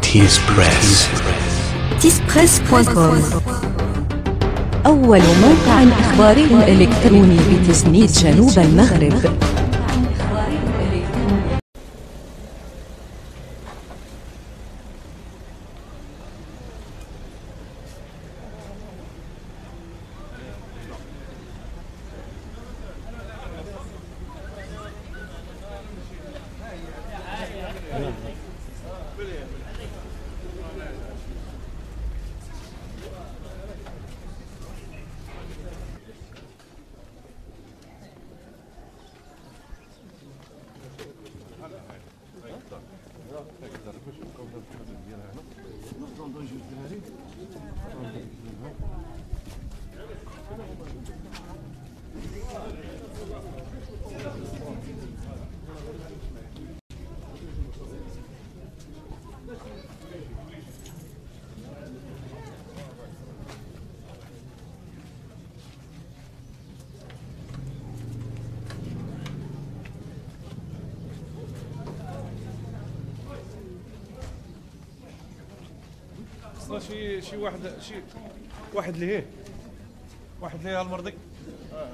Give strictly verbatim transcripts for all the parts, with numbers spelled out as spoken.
تيسبريس تيسبريس دوت كوم أول موقع إخباري إلكتروني بتسنيد جنوب المغرب. شي شي واحد شي واحد ليه واحد ليه المرضي آه.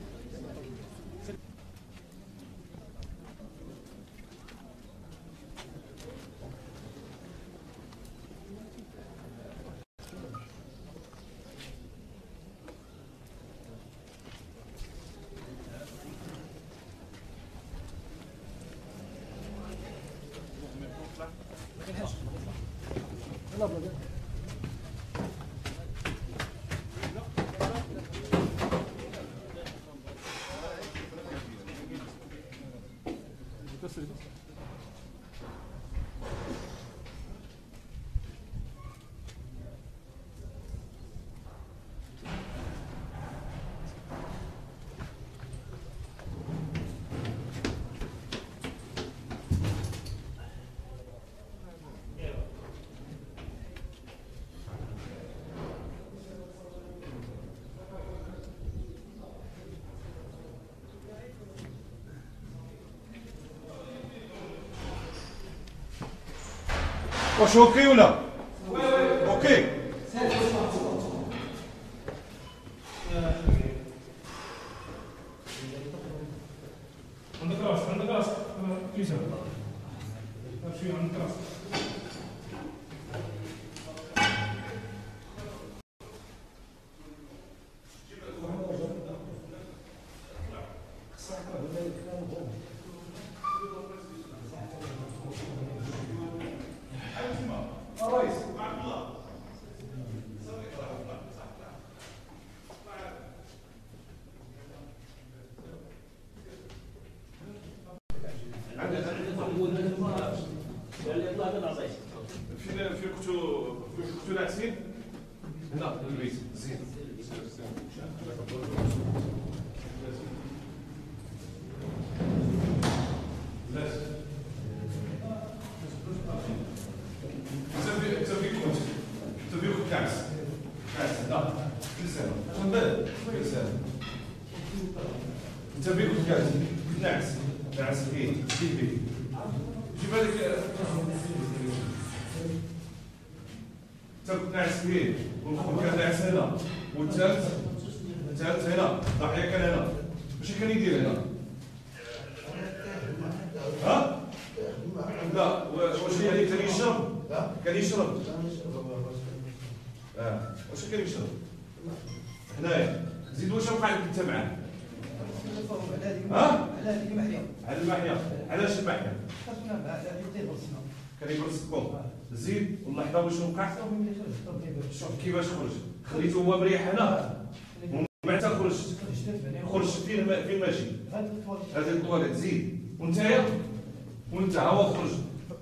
واش اوكي ولا؟ اوكي عندك راس عندك راس كيسه شويه عندك راس فين فين كنتو فين كنتو ناعسين؟ هنا في البيت زين انت فين كنت؟ انت فين كنت ناعس؟ ناعس هنا جلس هنا اش من بعد؟ جلس هنا انت فين كنت جالس؟ كنت ناعس ناعس فيه فيه فيه جيب هذيك انت كنت ناعس فيه والخوف كان ناعس هنا والثالث الثالث هنا ضحيه كان هنا واش كان يدير هنا؟ ها؟ لا واش يعني كان يشرب؟ كان يشرب اه واش كان يشرب؟ هنايا زيد واش وقع لك انت معاه؟ ها؟ على هذيك المحيا على المحيا علاش المحيا؟ خاصنا يبرسنا كان يبرسكم زيد واللحظه واش وقع؟ شوف كيفاش خرج خليته هو مريح هنا ومن بعد خرج خرج فين فين ماشي هذه الطواليت زيد وانتيا وانت ها هو خرج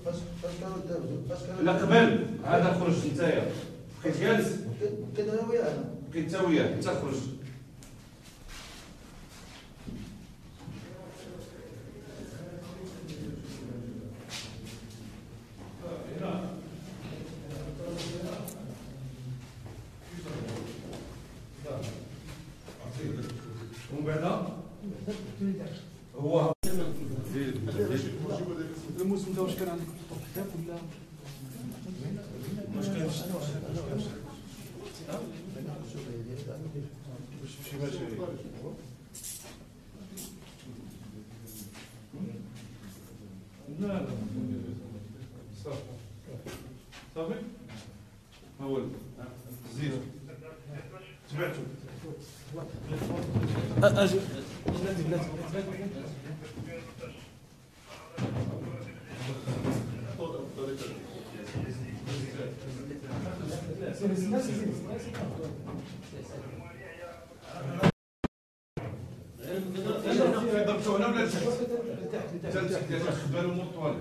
لا قبل هذا خرج انتيا بقيت جالس بقيت انا وياه بقيت انت وياه انت خرج ومن بعد هو الموسم ده واش كان عندك طفل ولا واش كاين شي مشاكل؟ لا لا صافي صافي ما والو زيد تبعتو اجي بلاتي بلاتي ضربتو هنا ولا لتحت؟ لتحت لتحت خدالو مو الطواليت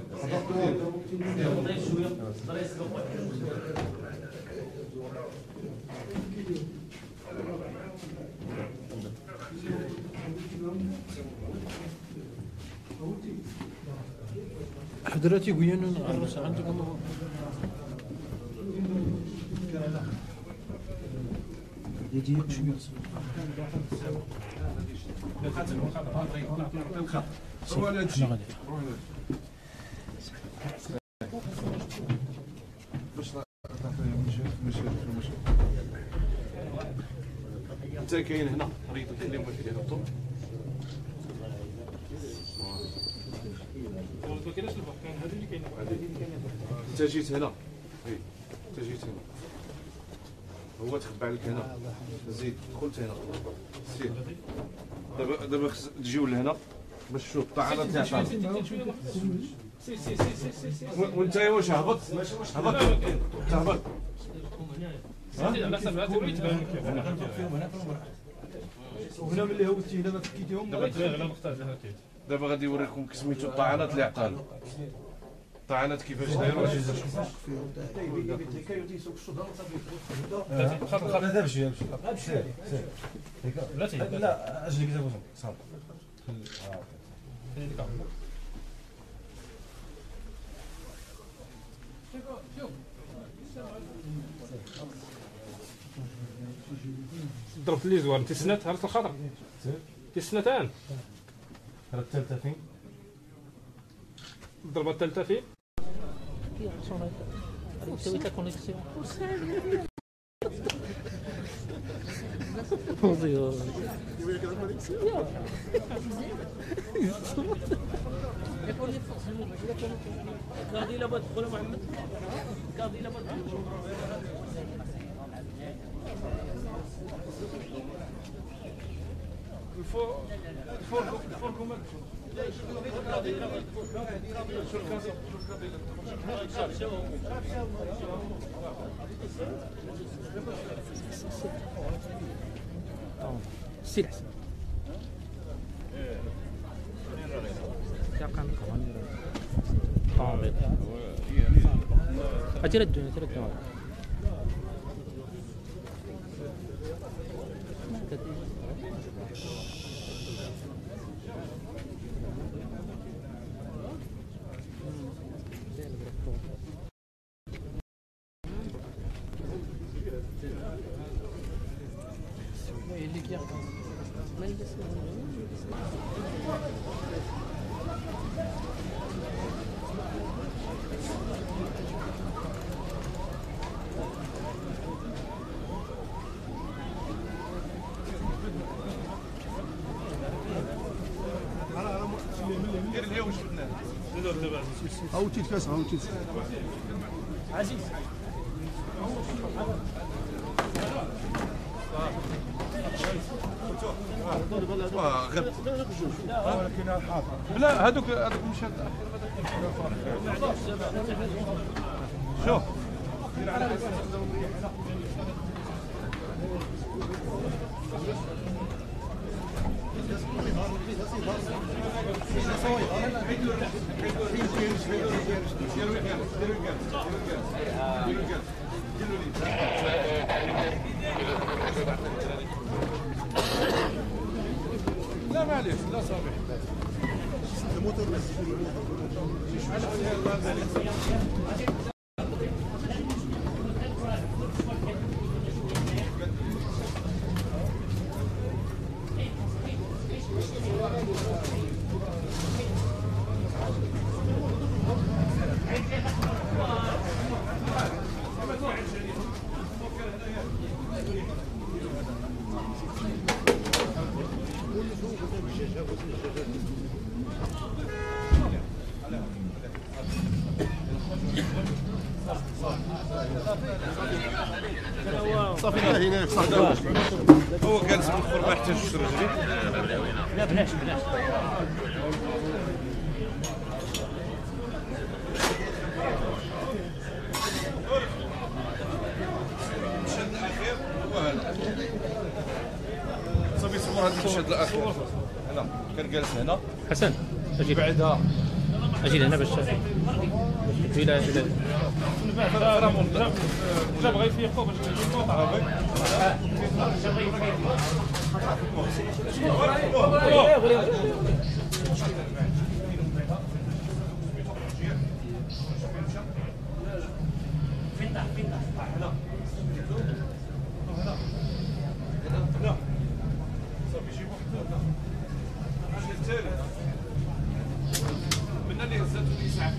حضرتي ويانا نعرس عندكم يجي شنو انت كاين هنا ريض اليوم اللي يهبطوا ما كاينش البحر كاين هذه اللي كاينه انت جيت هنا اي انت جيت هنا هو تخبى عليك هنا زيد دخلت هنا سير دابا دابا خص تجيو لهنا باش تشوف الطعنه تاع سي سي سي سي سي وانت واش هبط هبط تهبط على حسب هذا اللي تبان لك وهنا ملي هبطتي هنا ما فكيتيهم دابا غادي يوريكم كسميتو الطعنات اللي عطانا الطعنات كيفاش داير لا دابا شويه سير سير لا اجلك دابا صافي ضربت لي زوار انت سنات هرس الخضر انت سنتان راه الثالثه فين الضربه الثالثه فين سويت لا كونيكسيون قاضي لابد تدخل محمد قاضي لابد الفور الفور الفور كومال سلح أتردد أتردد او تيتكاس او تيت عزيز واه غبت ولكن الحاضر لا هذوك هذوك مشات شوف لا معليش لا صافي الموتور هو جالس بالخور ما يحتاجش رجلي. لا بلاش بلاش. المشهد الاخير هو هذا. صافي صور هذا المشهد الاخير. هنا كان جالس هنا. حسن اجي بعدها اجي لهنا باش اجي لا لا جاب غير يفيقوا باش يفيقوا من اللي هزته الاسعاف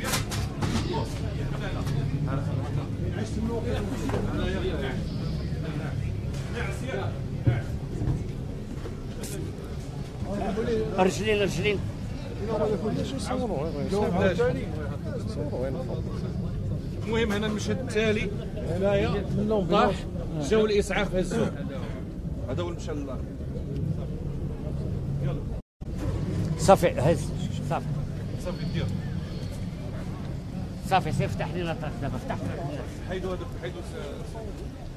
رجلين رجلين. المهم هنا المشهد التالي هنايا طاح جاو الاسعاف هزوه. هذا هو المشهد الاخر. صافي هز صافي صافي دير صافي سير افتح لنا الطريق دابا افتح. حيدوا هذوك حيدوا